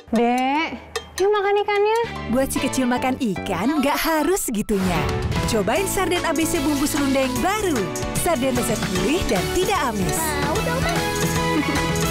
Dek, yuk makan ikannya. Buat si kecil makan ikan, nggak harus segitunya. Cobain sarden ABC bumbu serundeng baru. Sarden lezat gurih dan tidak amis. Mau dong, Ma.